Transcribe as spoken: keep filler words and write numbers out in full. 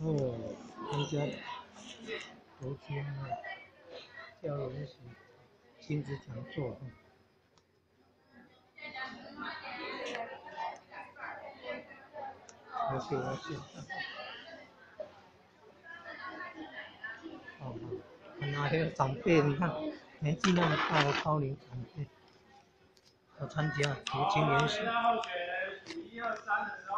哦，参加昨天啊，教研习亲子讲座，而且我是，哦，看那些长辈，你看年纪那么大的高龄长辈，要参加竹青研习。